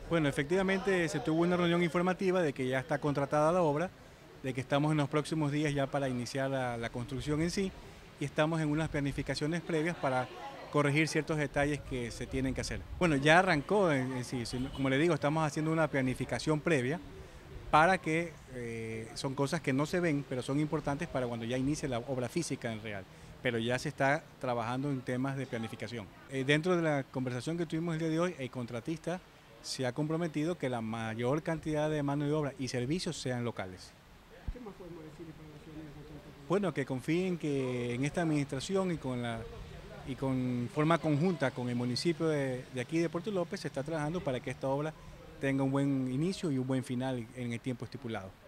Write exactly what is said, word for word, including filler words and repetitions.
Bueno, efectivamente se tuvo una reunión informativa de que ya está contratada la obra, de que estamos en los próximos días ya para iniciar la, la construcción en sí y estamos en unas planificaciones previas para corregir ciertos detalles que se tienen que hacer. Bueno, ya arrancó en, en sí, como le digo, estamos haciendo una planificación previa para que eh, son cosas que no se ven, pero son importantes para cuando ya inicie la obra física en real. Pero ya se está trabajando en temas de planificación. Eh, dentro de la conversación que tuvimos el día de hoy, el contratista se ha comprometido que la mayor cantidad de mano de obra y servicios sean locales. ¿Qué más podemos decir para la ciudadanía con todo esto? Bueno, que confíen que en esta administración y con la y con forma conjunta con el municipio de, de aquí de Puerto López se está trabajando para que esta obra tenga un buen inicio y un buen final en el tiempo estipulado.